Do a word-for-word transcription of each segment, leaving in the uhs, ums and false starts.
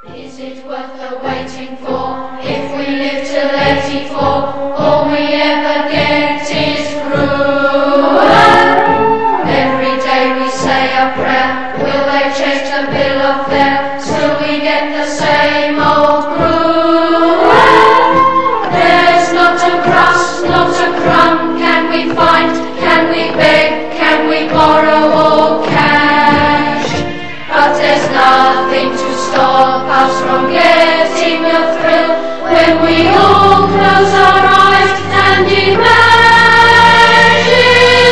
Is it worth the waiting for? If we live till eighty-four, all we ever get is gruel. Every day we say a prayer, will they change the bill of fare? Still we get the same old gruel. There's not a crust, not a crumb can we find. Can we beg, can we borrow all cash? But there's nothing to stop us from getting a thrill when we all close our eyes and imagine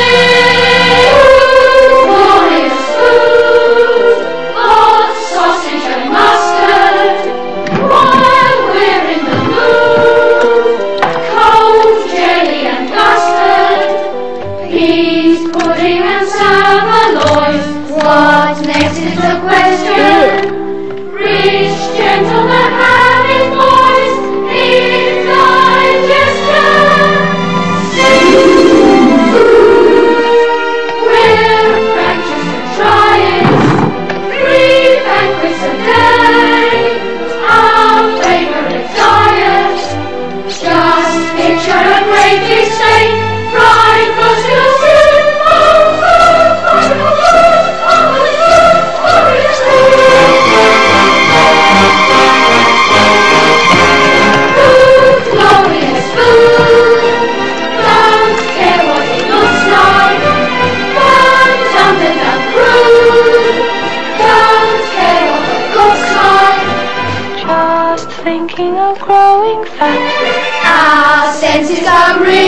glorious food, hot sausage and mustard, while we're in the mood, cold jelly and custard, peas, pudding and saveloys. What next is the question? Rich gentlemen have his voice, indigestion. We're anxious to try it. Three banquets a day, our favorite diet. Just picture a great big steak, fried Brussels soup. Oh, oh, oh, oh, Thinking of growing fat. our senses are real.